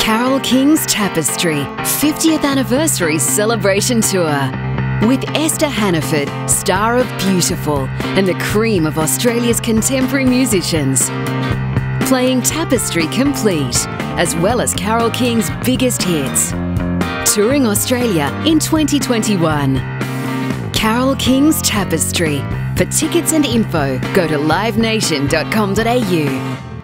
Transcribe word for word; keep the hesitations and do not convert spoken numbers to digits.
Carole King's Tapestry fiftieth Anniversary Celebration Tour with Esther Hannaford, star of Beautiful and the cream of Australia's contemporary musicians. Playing Tapestry complete, as well as Carole King's biggest hits. Touring Australia in twenty twenty-one. Carole King's Tapestry. For tickets and info, go to live nation dot com dot a u.